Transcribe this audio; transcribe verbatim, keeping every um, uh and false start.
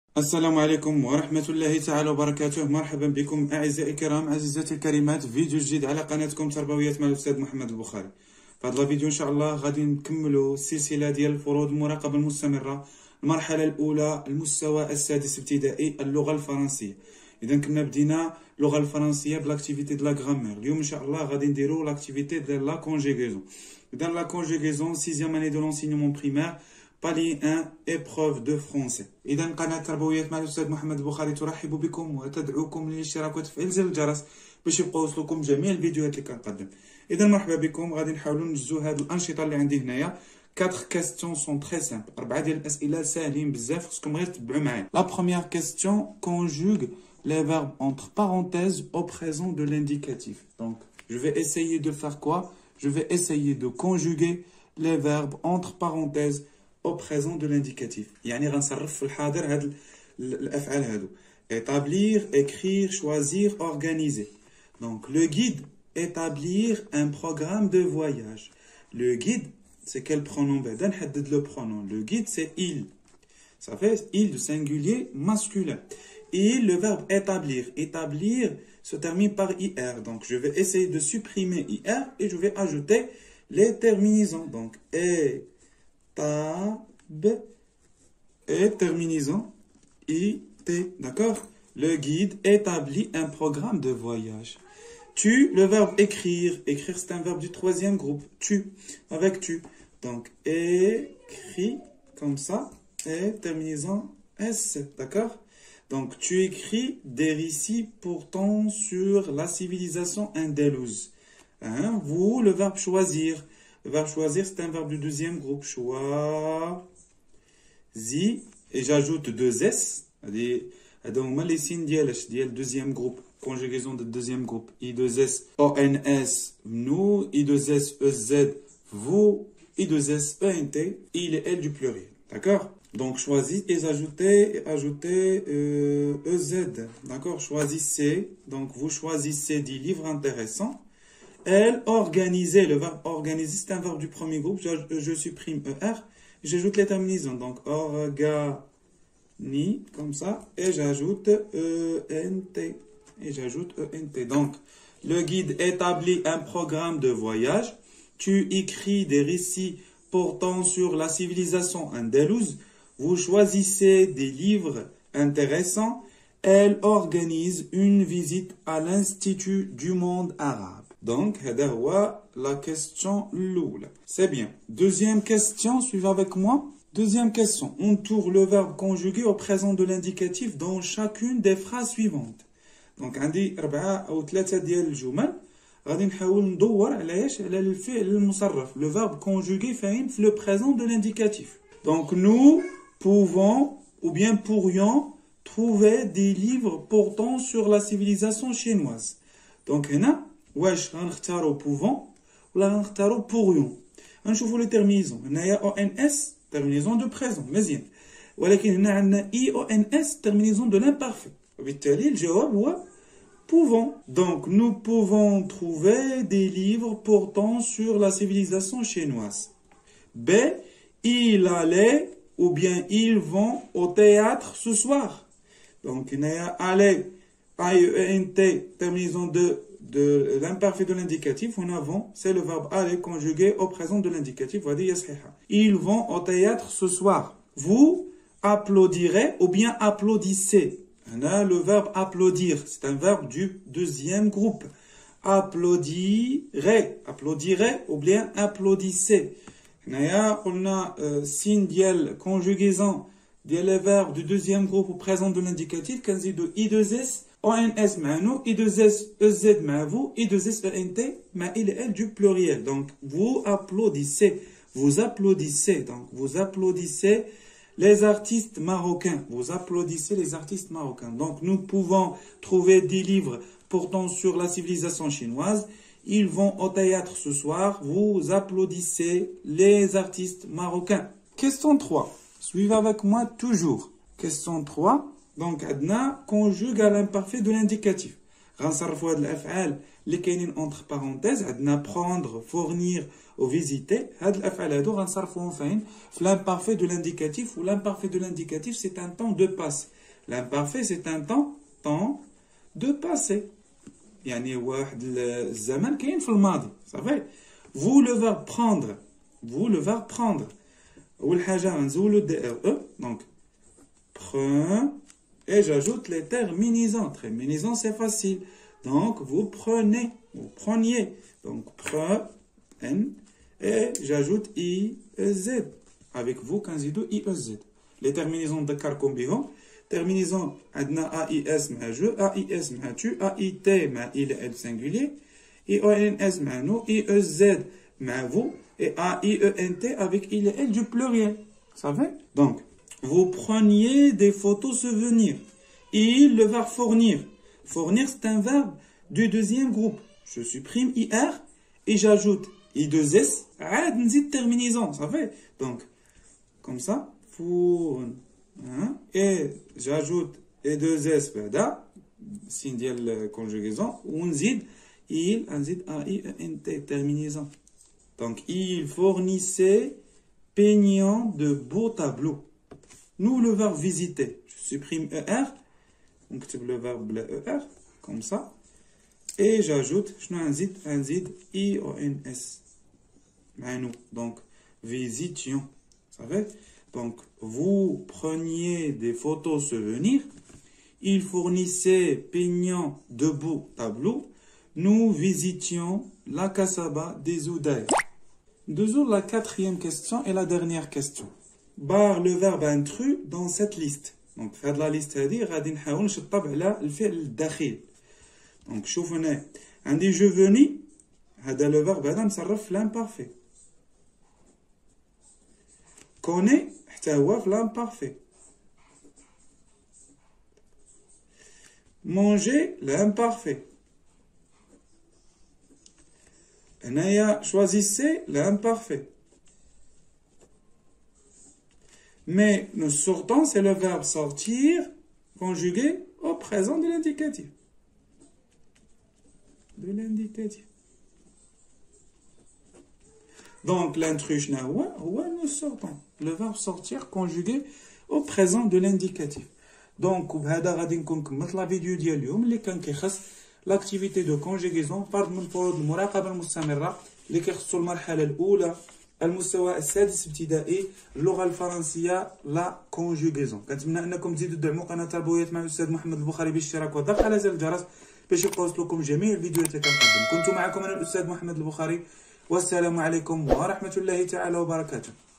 السلام عليكم ورحمة الله تعالى وبركاته. مرحبا بكم أعزائي الكرام، عزيزاتي الكريمات، فيديو جديد على قناتكم تربويات مع الأستاذ محمد البخاري. في هذا الفيديو إن شاء الله غادي نكملوا السلسلة ديال الفروض المراقبة المستمرة، المرحلة الأولى، المستوى السادس ابتدائي، اللغة الفرنسية. إذا كنا بدينا اللغة الفرنسية بلاكتيفيتي دو لا غرامير، اليوم إن شاء الله غادي نديرو لاكتيفيتي ديال لا كونجيغيزون. إذا لا كونجيغيزون سيزيام أني دو لونسينيمون بريمير بالي واحد épreuve de français. إذا قناة تربويات مع الأستاذ محمد البخاري ترحب بكم وتدعوكم للاشتراك وتفعيل زر الجرس باش يبقاو يوصلوكم جميع الفيديوهات اللي كنقدم. إذا مرحبا بكم، غادي نحاولوا نجزو هاد الأنشطة اللي عندي هنايا. quatre questions sont très simples. أربعة ديال الأسئلة ساهلين بزاف، خصكم غير تتبعوا معايا. La première question conjugue les verbes entre parenthèses au présent de l'indicatif. Donc, je vais essayer de faire quoi? Je vais essayer de conjuguer les verbes entre parenthèses au présent de l'indicatif. يعني غنصرف في الحاضر هاد الافعال هادو. établir, écrire, choisir, organiser. Donc le guide, établir un programme de voyage. Le guide, c'est quel pronom? بعدا نحدد le pronom. Le guide, c'est il. Ça fait il du singulier masculin. Il, le verbe établir. Établir se termine par ir. Donc je vais essayer de supprimer ir et je vais ajouter les terminaisons. Donc et tab et terminaison it, d'accord? Le guide établit un programme de voyage. Tu, le verbe écrire. Écrire, c'est un verbe du troisième groupe. Tu, avec tu. Donc, écrit, comme ça, et terminaison s, d'accord? Donc, tu écris des récits portant sur la civilisation andalouse. Hein? Vous, le verbe choisir. Le verbe choisir, c'est un verbe du deuxième groupe. Choisi. Et j'ajoute deux S. هادو هما لي سين ديالاش ديال الدوزيام جروب، كونجيغيزون دو الدوزيام جروب. اي دوز اس او ان اس نو، اي دوز اس او زد vous, اي دوز اس او ان تي il et elle du pluriel, d'accord? Donc choisis et ajoutez et ajoutez euh, ez, d'accord? Choisissez, donc vous choisissez des livres intéressants. Elle, organiser, le verbe organiser, c'est un verbe du premier groupe. Je, je supprime er, j'ajoute les terminaisons. Donc orga, ni, comme ça, et j'ajoute ent. Et j'ajoute ent. Donc, le guide établit un programme de voyage. Tu écris des récits portant sur la civilisation andalouse. Vous choisissez des livres intéressants. Elle organise une visite à l'Institut du monde arabe. Donc, la question l'oula. C'est bien. Deuxième question, suivez avec moi. Deuxième question. On tourne le verbe conjugué au présent de l'indicatif dans chacune des phrases suivantes. Donc, عندي أربعة أو ثلاثة ديال الجمل. غادي نحاول ندور على ايش؟ على الفعل المصرف. Le verbe conjugué فاين في le présent de l'indicatif. Donc, nous pouvons ou bien pourrions trouver des livres portant sur la civilisation chinoise. Donc, هنا واش غنختاروا pouvons ولا غنختاروا pourrions؟ غنشوفوا لي terminaisons. هنايا او ان اس terminaison de présent مزيان، ولكن هنا عندنا اي او ان اس terminaison de l'imparfait، وبالتالي الجواب هو pouvons. Donc nous pouvons trouver des livres portant sur la civilisation chinoise. B, il allait ou bien ils vont au théâtre ce soir. Donc هنايا aller I E N T terminaison de de l'imparfait de l'indicatif. En avant, c'est le verbe aller conjugué au présent de l'indicatif. Ils vont au théâtre ce soir. Vous applaudirez ou bien applaudissez. On a le verbe applaudir. C'est un verbe du deuxième groupe. Applaudirez. Applaudirez ou bien applaudissez. On a signe dial conjugaison des verbes du deuxième groupe au présent de l'indicatif. Quand c'est de I deux S. O N S مع nous, I deux S E Z مع vous, I deux S E N T مع il et elle du pluriel. Donc, vous applaudissez, vous applaudissez, donc vous applaudissez les artistes marocains. Vous applaudissez les artistes marocains. Donc, nous pouvons trouver des livres portant sur la civilisation chinoise. Ils vont au théâtre ce soir. Vous applaudissez les artistes marocains. Question trois. Suivez avec moi toujours. Question trois. Donc, عندنا conjugue à l'imparfait de l'indicatif. غنصرفوا هاد الافعال اللي كاينين entre parenthèses. عندنا prendre, fournir ou visiter. هاد الافعال هادو غنصرفوهم فين؟ في l'imparfait de l'indicatif. Ou l'imparfait de l'indicatif, c'est un temps de passe. L'imparfait, c'est un temps, temps de passé. يعني واحد الزمن كاين في الماضي. صافي. Vous le verbe prendre. Vous le verbe prendre. أول حاجة غنزولو دي ار او. Donc, prends. Et j'ajoute les terminaisons. Terminaisons, c'est facile. Donc, vous prenez. Vous preniez. Donc, prenne. Et j'ajoute I E Z. Avec vous, quand je dis I E Z. Les terminaisons de carcom bihom. Terminaison, adna A I S مع je, A I S مع tu, A I T مع il elle singulier, I O N S مع nous, I E Z مع vous, et A I E N T avec il et elle du pluriel. Vous savez? Donc, vous preniez des photos souvenirs. Il, le verbe fournir. Fournir, c'est un verbe du deuxième groupe. Je supprime I R et j'ajoute I deux S, عاد نزيد terminaison. Vous savez? Donc, comme ça, fourn. Hein? Et j'ajoute I deux S بعدا signe ديال conjugaison ونزيد il نزيد A I E N T terminaison. Donc il fournissait peignant de beaux tableaux. Nous le verbe visiter, je supprime E R, donc le verbe E R comme ça et j'ajoute شنو نزيد نزيد I O N S مع nous. Donc visitions. Vous savez? Donc, vous preniez des photos souvenirs, il fournissait peignant de beaux tableaux, nous visitions la Casaba des Oudaï. Deuxièmement, la quatrième question et la dernière question. Barre le verbe intrus dans cette liste. Donc, في هذه la liste هذه غادي نحاول نشطب على الفعل الدخيل. Donc, شوف هنا عندي je venais هذا le verbe هذا مصرف في l'imparfait. Connaît حتى هو في l'imparfait. Manger l'imparfait. هنايا choisissez l'imparfait. Mais nous sortons, c'est le verbe sortir conjugué au présent de l'indicatif. De l'indicatif. Donc, l'intrus, nous sortons. Le verbe sortir conjugué au présent de l'indicatif. Donc, بهذا غادي نكون كملت لا فيديو ديال اليوم اللي كان كيخص لاكتيفيتي دو كونجيغيزون فرد من فروض المراقبه المستمره اللي كيخصوا المرحله الاولى المستوى السادس ابتدائي اللغه الفرنسيه لا كونجيغيزون. كنتمنى انكم تزيدوا تدعموا قناه تربويات مع الاستاذ محمد البخاري بالاشتراك والضغط على زر الجرس باش يوصلكم جميع الفيديوهات اللي كنقدم. كنت معكم انا الاستاذ محمد البخاري والسلام عليكم ورحمه الله تعالى وبركاته.